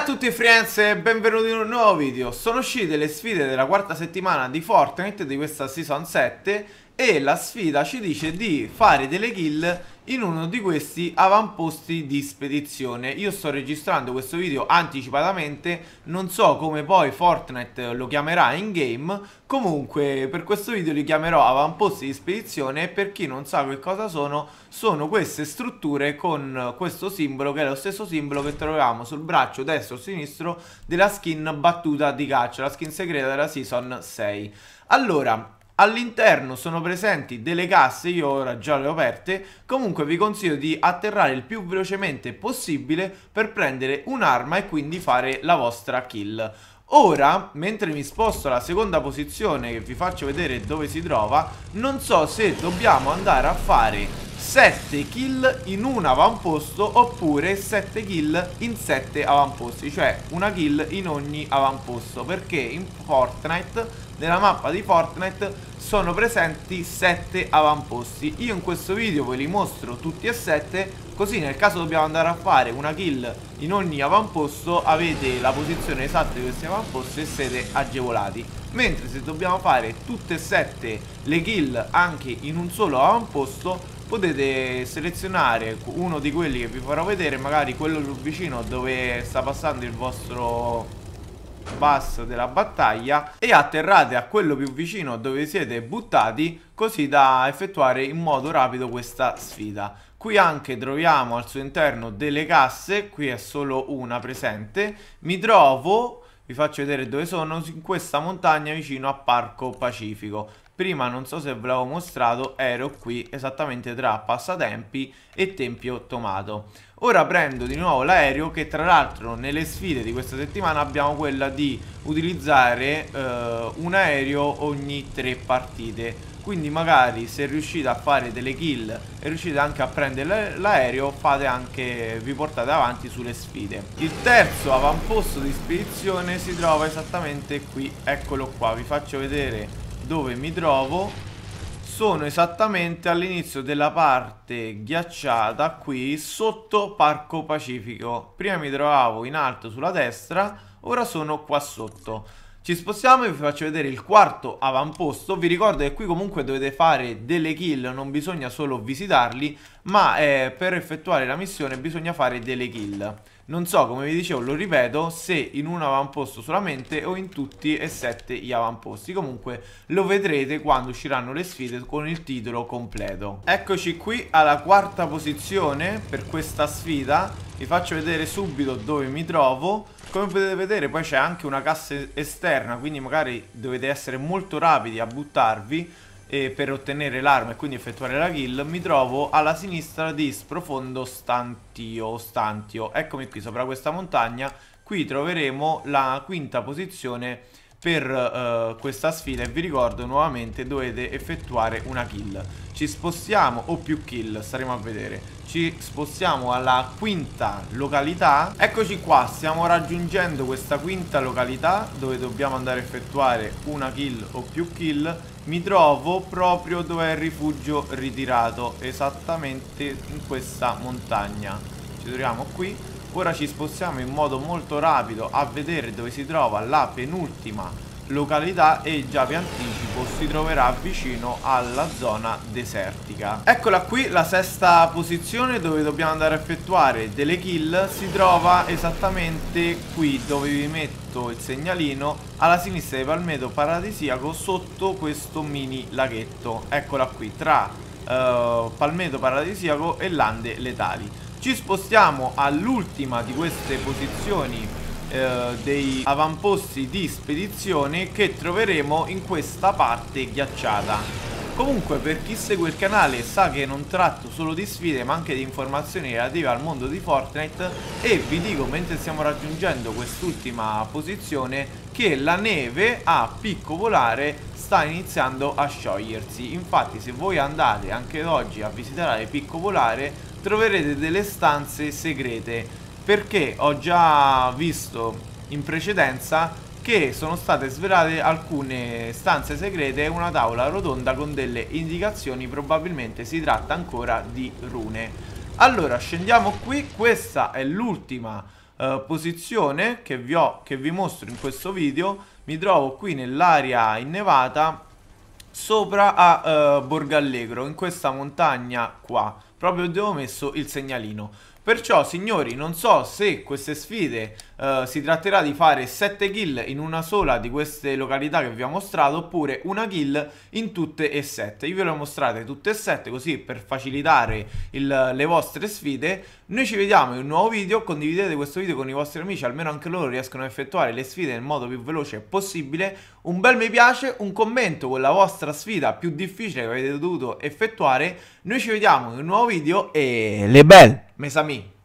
a tutti friends e benvenuti in un nuovo video. Sono uscite le sfide della quarta settimana di Fortnite di questa Season 7 e la sfida ci dice di fare delle kill in uno di questi avamposti di spedizione. Io sto registrando questo video anticipatamente, non so come poi Fortnite lo chiamerà in game. Comunque per questo video li chiamerò avamposti di spedizione e per chi non sa che cosa sono queste strutture con questo simbolo che è lo stesso simbolo che troviamo sul braccio destro o sinistro della skin battuta di caccia, la skin segreta della Season 6. Allora, all'interno sono presenti delle casse, io ora già le ho aperte. Comunque vi consiglio di atterrare il più velocemente possibile per prendere un'arma e quindi fare la vostra kill. Ora, mentre mi sposto alla seconda posizione che vi faccio vedere dove si trova, non so se dobbiamo andare a fare 7 kill in un avamposto oppure 7 kill in 7 avamposti, cioè una kill in ogni avamposto, perché in Fortnite, nella mappa di Fortnite, sono presenti 7 avamposti. Io in questo video ve li mostro tutti e 7, così nel caso dobbiamo andare a fare una kill in ogni avamposto avete la posizione esatta di questi avamposti e siete agevolati. Mentre se dobbiamo fare tutte e 7 le kill anche in un solo avamposto, potete selezionare uno di quelli che vi farò vedere, magari quello più vicino dove sta passando il vostro bus della battaglia, e atterrate a quello più vicino dove siete buttati, così da effettuare in modo rapido questa sfida. Qui anche troviamo al suo interno delle casse, qui è solo una presente. Mi trovo, vi faccio vedere dove sono, in questa montagna vicino a Parco Pacifico. Prima non so se ve l'avevo mostrato, ero qui esattamente tra passatempi e Tempio Tomato. Ora prendo di nuovo l'aereo, che tra l'altro nelle sfide di questa settimana abbiamo quella di utilizzare un aereo ogni 3 partite. Quindi magari se riuscite a fare delle kill e riuscite anche a prendere l'aereo, vi portate avanti sulle sfide. Il terzo avamposto di spedizione si trova esattamente qui, eccolo qua, vi faccio vedere dove mi trovo. Sono esattamente all'inizio della parte ghiacciata, qui sotto Parco Pacifico. Prima mi trovavo in alto sulla destra, ora sono qua sotto. Ci spostiamo e vi faccio vedere il quarto avamposto. Vi ricordo che qui comunque dovete fare delle kill, non bisogna solo visitarli, ma per effettuare la missione bisogna fare delle kill. Non so, come vi dicevo, lo ripeto, se in un avamposto solamente o in tutti e 7 gli avamposti. Comunque lo vedrete quando usciranno le sfide con il titolo completo. Eccoci qui alla quarta posizione per questa sfida. Vi faccio vedere subito dove mi trovo. Come potete vedere poi c'è anche una cassa esterna, quindi magari dovete essere molto rapidi a buttarvi per ottenere l'arma e quindi effettuare la kill. Mi trovo alla sinistra di Sprofondo Stantio. Eccomi qui sopra questa montagna. Qui troveremo la quinta posizione per questa sfida e vi ricordo nuovamente dovete effettuare una kill. Ci spostiamo, o più kill, staremo a vedere. Ci spostiamo alla quinta località. Eccoci qua, stiamo raggiungendo questa quinta località dove dobbiamo andare a effettuare una kill o più kill. Mi trovo proprio dove è il rifugio ritirato, esattamente in questa montagna. Ci troviamo qui. Ora ci spostiamo in modo molto rapido a vedere dove si trova la penultima località e già vi anticipo si troverà vicino alla zona desertica. Eccola qui, la sesta posizione dove dobbiamo andare a effettuare delle kill si trova esattamente qui dove vi metto il segnalino, alla sinistra di Palmeto Paradisiaco, sotto questo mini laghetto. Eccola qui, tra Palmeto Paradisiaco e Lande Letali. Ci spostiamo all'ultima di queste posizioni dei avamposti di spedizione che troveremo in questa parte ghiacciata. Comunque, per chi segue il canale sa che non tratto solo di sfide ma anche di informazioni relative al mondo di Fortnite, e vi dico mentre stiamo raggiungendo quest'ultima posizione che la neve a picco volare sta iniziando a sciogliersi. Infatti se voi andate anche oggi a visitare Picco Volare troverete delle stanze segrete, perché ho già visto in precedenza che sono state svelate alcune stanze segrete e una tavola rotonda con delle indicazioni. Probabilmente si tratta ancora di rune. Allora scendiamo qui, questa è l'ultima posizione che vi mostro in questo video. Mi trovo qui nell'area innevata sopra a Borgallegro, in questa montagna qua, proprio dove ho messo il segnalino. Perciò, signori, non so se queste sfide si tratterà di fare 7 kill in una sola di queste località che vi ho mostrato, oppure una kill in tutte e 7. Io ve le ho mostrate tutte e 7, così per facilitare le vostre sfide. Noi ci vediamo in un nuovo video. Condividete questo video con i vostri amici, almeno anche loro riescono a effettuare le sfide nel modo più veloce possibile. Un bel mi piace, un commento con la vostra sfida più difficile che avete dovuto effettuare. Noi ci vediamo in un nuovo video e le belle, mes amis.